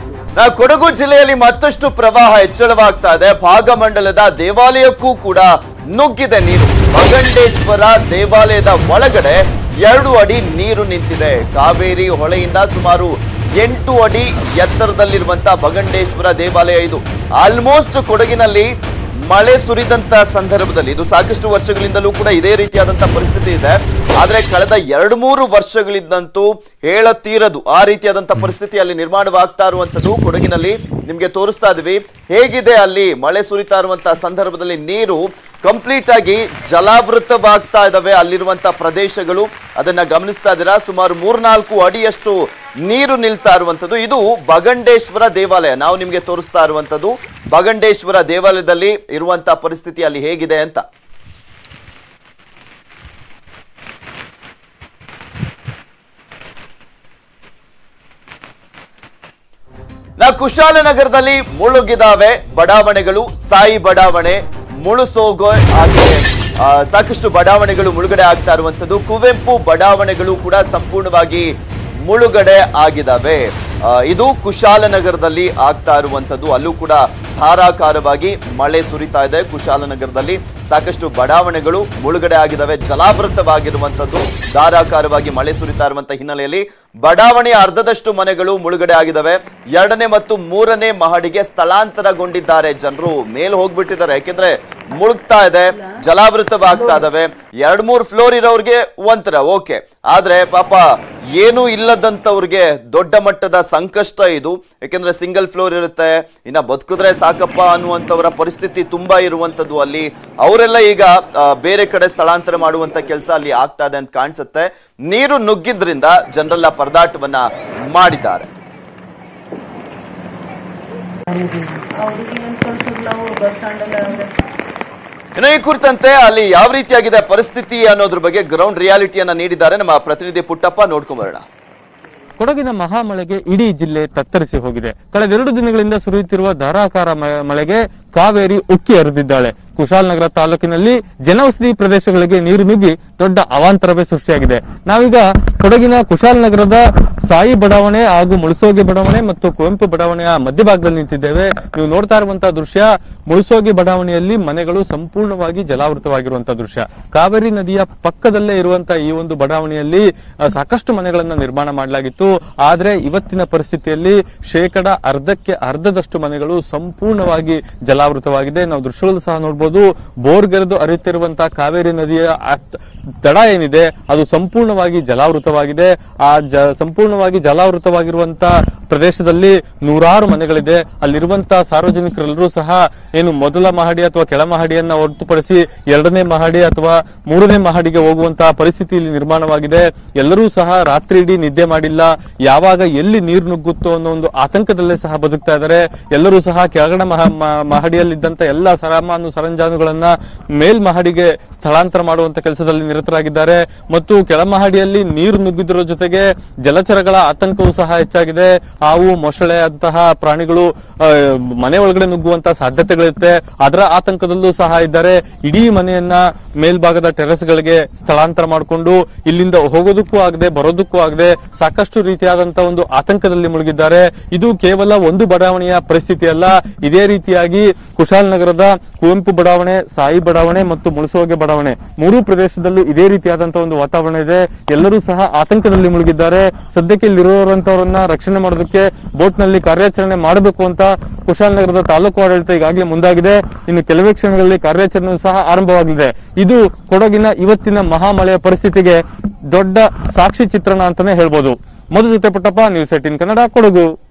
ಕೊಡಗು ಜಿಲ್ಲೆಯಲ್ಲಿ ಮತ್ತಷ್ಟು ಪ್ರವಾಹ ಹೆಚ್ಚಳವಾಗ್ತಾ ಇದೆ. ಭಾಗಮಂಡಲದ ದೇವಾಲಯಕ್ಕೂ ಕೂಡ ನುಗ್ಗಿದೆ ನೀರು. ಭಗಂಡೇಶ್ವರ ದೇವಾಲಯದ ಒಳಗಡೆ 2 ಅಡಿ ನೀರು ನಿಂತಿದೆ. ಕಾವೇರಿ ಹೊಳೆಯಿಂದ ಸುಮಾರು 8 ಅಡಿ ಎತ್ತರದಲ್ಲಿರುವಂತಹ ಭಗಂಡೇಶ್ವರ ದೇವಾಲಯ ಇದು. ಆಲ್ಮೋಸ್ಟ್ ಕೊಡಗಿನಲ್ಲಿ ಮಳೆ ಸುರಿದಂತ ಸಂದರ್ಭದಲ್ಲಿ ಇದು ಸಾಕಷ್ಟು ವರ್ಷಗಳಿಂದಲೂ ಕೂಡ ಇದೇ ರೀತಿಯಾದಂತಹ ಪರಿಸ್ಥಿತಿ ಇದೆ. ಆದ್ರೆ ಕಳೆದ 2-3 ವರ್ಷಗಳಿಂದಂತೂ ಹೇಳತೀರದು ಆ ರೀತಿಯಾದಂತಹ ಪರಿಸ್ಥಿತಿ ಅಲ್ಲಿ ನಿರ್ಮಾಣವಾಗ್ತಾ ಇರುವಂತದ್ದು. ಕೊಡಗಿನಲ್ಲಿ ನಿಮ್ಗೆ ತೋರಿಸ್ತಾ ಇದೀವಿ ಹೇಗಿದೆ ಅಲ್ಲಿ ಮಳೆ ಸುರಿತಾ ಇರುವಂತಹ ಸಂದರ್ಭದಲ್ಲಿ ನೀರು ಕಂಪ್ಲೀಟ್ ಆಗಿ ಜಲಾವೃತವಾಗ್ತಾ ಇದಾವೆ. ಅಲ್ಲಿರುವಂತಹ ಪ್ರದೇಶಗಳು ಅದನ್ನ ಗಮನಿಸ್ತಾ ಇದ್ದೀರಾ. ಸುಮಾರು 3-4 ಅಡಿಯಷ್ಟು ನೀರು ನಿಲ್ತಾ ಇರುವಂತದ್ದು. ಇದು ಭಗಂಡೇಶ್ವರ ದೇವಾಲಯ. ನಾವು ನಿಮ್ಗೆ ತೋರಿಸ್ತಾ ಇರುವಂತದ್ದು ಭಗಂಡೇಶ್ವರ ದೇವಾಲಯದಲ್ಲಿ ಇರುವಂತಹ ಪರಿಸ್ಥಿತಿ ಅಲ್ಲಿ ಹೇಗಿದೆ ಅಂತ. ಕುಶಾಲನಗರದಲ್ಲಿ ಮುಳುಗಿದಾವೆ ಬಡಾವಣೆಗಳು. ಸಾಯಿ ಬಡಾವಣೆ ಮುಳುಸೋಗೋ ಆಗಿದೆ. ಸಾಕಷ್ಟು ಬಡಾವಣೆಗಳು ಮುಳುಗಡೆ ಆಗ್ತಾ ಇರುವಂತದ್ದು. ಕುವೆಂಪು ಬಡಾವಣೆಗಳು ಕೂಡ ಸಂಪೂರ್ಣವಾಗಿ ಮುಳುಗಡೆ ಆಗಿದಾವೆ. ಇದು ಕುಶಾಲನಗರದಲ್ಲಿ ಆಗ್ತಾ ಇರುವಂತದ್ದು. ಅಲ್ಲೂ ಕೂಡ ಧಾರಾಕಾರವಾಗಿ ಮಳೆ ಸುರಿತಾ ಇದೆ. ಕುಶಾಲನಗರದಲ್ಲಿ ಸಾಕಷ್ಟು ಬಡಾವಣೆಗಳು ಮುಳುಗಡೆ ಆಗಿದಾವೆ, ಜಲಾವೃತವಾಗಿರುವಂತದ್ದು. ಧಾರಾಕಾರವಾಗಿ ಮಳೆ ಸುರಿತಾ ಇರುವಂತಹ ಹಿನ್ನೆಲೆಯಲ್ಲಿ ಬಡಾವಣೆಯ ಅರ್ಧದಷ್ಟು ಮನೆಗಳು ಮುಳುಗಡೆ ಆಗಿದಾವೆ. 2ನೇ ಮತ್ತು 3ನೇ ಮಹಡಿಗೆ ಸ್ಥಳಾಂತರಗೊಂಡಿದ್ದಾರೆ ಜನರು. ಮೇಲೆ ಹೋಗ್ಬಿಟ್ಟಿದ್ದಾರೆ, ಯಾಕೆಂದ್ರೆ ಮುಳುಗ್ತಾ ಇದೆ, ಜಲಾವೃತವಾಗ್ತಾ ಇದಾವೆ. 2-3 ಫ್ಲೋರ್ ಇರೋರಿಗೆ ಒಂಥರ ಓಕೆ, ಆದ್ರೆ ಪಾಪ ಏನೂ ಇಲ್ಲದಂತವ್ರಿಗೆ ದೊಡ್ಡ ಮಟ್ಟದ ಸಂಕಷ್ಟ ಇದು. ಯಾಕೆಂದ್ರೆ ಸಿಂಗಲ್ ಫ್ಲೋರ್ ಇರುತ್ತೆ, ಇನ್ನ ಬದುಕಿದ್ರೆ ಸಾಕಪ್ಪ ಅನ್ನುವಂಥವರ ಪರಿಸ್ಥಿತಿ ತುಂಬಾ ಇರುವಂತದ್ದು ಅಲ್ಲಿ. ಅವರೆಲ್ಲ ಈಗ ಬೇರೆ ಕಡೆ ಸ್ಥಳಾಂತರ ಮಾಡುವಂತ ಕೆಲಸ ಅಲ್ಲಿ ಆಗ್ತಾ ಇದೆ ಅಂತ ಕಾಣಿಸುತ್ತೆ. ನೀರು ನುಗ್ಗಿದ್ರಿಂದ ಜನರೆಲ್ಲ ಪರದಾಟವನ್ನ ಮಾಡಿದ್ದಾರೆ. ಇನ್ನು ಈ ಕುರಿತಂತೆ ಅಲ್ಲಿ ಯಾವ ರೀತಿಯಾಗಿದೆ ಪರಿಸ್ಥಿತಿ ಅನ್ನೋದ್ರ ಬಗ್ಗೆ ಗ್ರೌಂಡ್ ರಿಯಾಲಿಟಿಯನ್ನ ನೀಡಿದ್ದಾರೆ ನಮ್ಮ ಪ್ರತಿನಿಧಿ ಪುಟ್ಟಪ್ಪ. ನೋಡ್ಕೊಂಬರೋಣ. ಕೊಡಗಿನ ಮಹಾಮಳೆಗೆ ಇಡೀ ಜಿಲ್ಲೆ ತತ್ತರಿಸಿ ಹೋಗಿದೆ. ಕಳೆದ 2 ದಿನಗಳಿಂದ ಸುರಿಯುತ್ತಿರುವ ಧಾರಾಕಾರ ಮಳೆಗೆ ಕಾವೇರಿ ಉಕ್ಕಿ ಹರಿದಿದ್ದಾಳೆ. ಕುಶಾಲನಗರ ತಾಲೂಕಿನಲ್ಲಿ ಜನವಸತಿ ಪ್ರದೇಶಗಳಿಗೆ ನೀರು ನುಗ್ಗಿ ದೊಡ್ಡ ಅವಾಂತರವೇ ಸೃಷ್ಟಿಯಾಗಿದೆ. ನಾವೀಗ ಕೊಡಗಿನ ಕುಶಾಲನಗರದ ಸಾಯಿ ಬಡಾವಣೆ ಹಾಗೂ ಮುಳುಸೋಗಿ ಬಡಾವಣೆ ಮತ್ತು ಕುವೆಂಪು ಬಡಾವಣೆಯ ಮಧ್ಯಭಾಗದಲ್ಲಿ ನಿಂತಿದ್ದೇವೆ. ನೀವು ನೋಡ್ತಾ ಇರುವಂತಹ ದೃಶ್ಯ ಮುಳುಸೋಗಿ ಬಡಾವಣೆಯಲ್ಲಿ ಮನೆಗಳು ಸಂಪೂರ್ಣವಾಗಿ ಜಲಾವೃತವಾಗಿರುವಂತಹ ದೃಶ್ಯ. ಕಾವೇರಿ ನದಿಯ ಪಕ್ಕದಲ್ಲೇ ಇರುವಂತಹ ಈ ಒಂದು ಬಡಾವಣೆಯಲ್ಲಿ ಸಾಕಷ್ಟು ಮನೆಗಳನ್ನ ನಿರ್ಮಾಣ ಮಾಡಲಾಗಿತ್ತು. ಆದ್ರೆ ಇವತ್ತಿನ ಪರಿಸ್ಥಿತಿಯಲ್ಲಿ 10%ಕ್ಕೆ ಮನೆಗಳು ಸಂಪೂರ್ಣವಾಗಿ ಜಲಾವೃತವಾಗಿದೆ. ನಾವು ದೃಶ್ಯಗಳು ಸಹ ನೋಡಬಹುದು. ಬೋರ್ಗೆರೆದು ಹರಿಯುತ್ತಿರುವಂತಹ ಕಾವೇರಿ ನದಿಯ ದಡ ಏನಿದೆ ಅದು ಸಂಪೂರ್ಣವಾಗಿ ಜಲಾವೃತವಾಗಿದೆ. ಆ ಸಂಪೂರ್ಣವಾಗಿ ಜಲಾವೃತವಾಗಿರುವಂತಹ ಪ್ರದೇಶದಲ್ಲಿ 100 ಮನೆಗಳಿದೆ. ಅಲ್ಲಿರುವಂತಹ ಸಾರ್ವಜನಿಕರೆಲ್ಲರೂ ಸಹ ಏನು ಮೊದಲ ಮಹಡಿ ಅಥವಾ ಕೆಳ ಮಹಡಿಯನ್ನ ಹೊರತುಪಡಿಸಿ 2ನೇ ಮಹಡಿ ಅಥವಾ 3ನೇ ಮಹಡಿಗೆ ಹೋಗುವಂತಹ ಪರಿಸ್ಥಿತಿ ಇಲ್ಲಿ ನಿರ್ಮಾಣವಾಗಿದೆ. ಎಲ್ಲರೂ ಸಹ ರಾತ್ರಿ ಇಡೀ ನಿದ್ದೆ ಮಾಡಿಲ್ಲ. ಯಾವಾಗ ಎಲ್ಲಿ ನೀರು ನುಗ್ಗುತ್ತೋ ಅನ್ನೋ ಒಂದು ಆತಂಕದಲ್ಲೇ ಸಹ ಬದುಕ್ತಾ ಇದ್ದಾರೆ. ಎಲ್ಲರೂ ಸಹ ಕೆಳಗಡೆ ಮಹಡಿಯಲ್ಲಿದ್ದಂತ ಎಲ್ಲ ಸಾಮಾನು ಸರಂಜಾನುಗಳನ್ನ ಮೇಲ್ಮಹಡಿಗೆ ಸ್ಥಳಾಂತರ ಮಾಡುವಂತ ಕೆಲಸದಲ್ಲಿ ನಿರತರಾಗಿದ್ದಾರೆ. ಮತ್ತು ಕೆಳಮಹಡಿಯಲ್ಲಿ ನೀರು ನುಗ್ಗಿದ್ರ ಜೊತೆಗೆ ಜಲಚರಗಳ ಆತಂಕವೂ ಸಹ ಹೆಚ್ಚಾಗಿದೆ. ಹಾವು ಮೊಸಳೆ ಅಂತಹ ಪ್ರಾಣಿಗಳು ಮನೆ ಒಳಗಡೆ ನುಗ್ಗುವಂತಹ ಸಾಧ್ಯತೆಗಳಿರುತ್ತೆ. ಅದರ ಆತಂಕದಲ್ಲೂ ಸಹ ಇದ್ದಾರೆ. ಇಡೀ ಮನೆಯನ್ನ ಮೇಲ್ಭಾಗದ ಟೆರೆಸ್ ಗಳಿಗೆ ಸ್ಥಳಾಂತರ ಮಾಡಿಕೊಂಡು ಇಲ್ಲಿಂದ ಹೋಗೋದಕ್ಕೂ ಆಗದೆ ಬರೋದಕ್ಕೂ ಆಗದೆ ಸಾಕಷ್ಟು ರೀತಿಯಾದಂತಹ ಒಂದು ಆತಂಕದಲ್ಲಿ ಮುಳುಗಿದ್ದಾರೆ. ಇದು ಕೇವಲ ಒಂದು ಬಡಾವಣೆಯ ಪರಿಸ್ಥಿತಿ ಅಲ್ಲ. ಇದೇ ರೀತಿಯಾಗಿ ಕುಶಾಲನಗರದ ಕುವೆಂಪು ಬಡಾವಣೆ, ಸಾಯಿ ಬಡಾವಣೆ ಮತ್ತು ಮುಳುಸೋಗೆ ಬಡಾವಣೆ 3 ಪ್ರದೇಶದಲ್ಲೂ ಇದೇ ರೀತಿಯಾದಂತಹ ಒಂದು ವಾತಾವರಣ ಇದೆ. ಎಲ್ಲರೂ ಸಹ ಆತಂಕದಲ್ಲಿ ಮುಳುಗಿದ್ದಾರೆ. ಸದ್ಯಕ್ಕೆ ಇಲ್ಲಿರುವಂತವರನ್ನ ರಕ್ಷಣೆ ಮಾಡೋದಕ್ಕೆ ಬೋಟ್ ನಲ್ಲಿ ಕಾರ್ಯಾಚರಣೆ ಮಾಡಬೇಕು ಅಂತ ಕುಶಾಲನಗರದ ತಾಲೂಕು ಆಡಳಿತ ಈಗಾಗಲೇ ಮುಂದಾಗಿದೆ. ಇನ್ನು ಕೆಲವೇ ಕ್ಷಣಗಳಲ್ಲಿ ಕಾರ್ಯಾಚರಣೆ ಸಹ ಆರಂಭವಾಗಲಿದೆ. ಇದು ಕೊಡಗಿನ ಇವತ್ತಿನ ಮಹಾಮಳೆಯ ಪರಿಸ್ಥಿತಿಗೆ ದೊಡ್ಡ ಸಾಕ್ಷಿ ಚಿತ್ರಣ ಅಂತಾನೆ ಹೇಳ್ಬೋದು. ಮಧು ಜೊತೆ ಪುಟ್ಟಪ್ಪ, ನ್ಯೂಸ್ 18 ಕನ್ನಡ, ಕೊಡಗು.